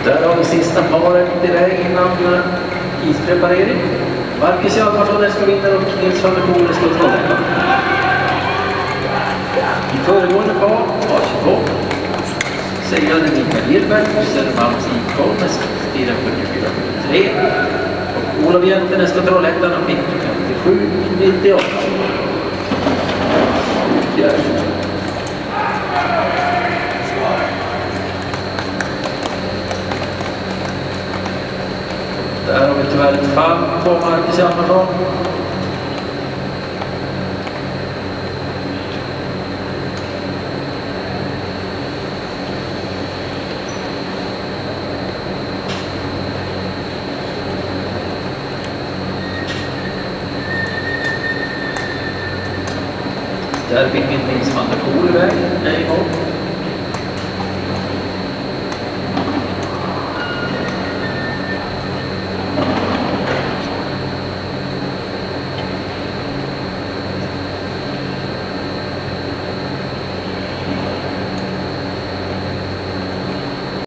Där har vi sista paret i väg innan ispreparering. Marcus Hjalmarsson, Eskil Winter och Nils van der Poel i Trollhättan. I föregående par, par 22, segrade Mikael Gilbert, Södermalms IK med tiden 44,3 och Olof Jente nästa Trollhättan och fick 57,98. Där har vi tyvärr ett fall på Marcus Hjalmarsson. Där fick Nils van der Poel iväg en gång.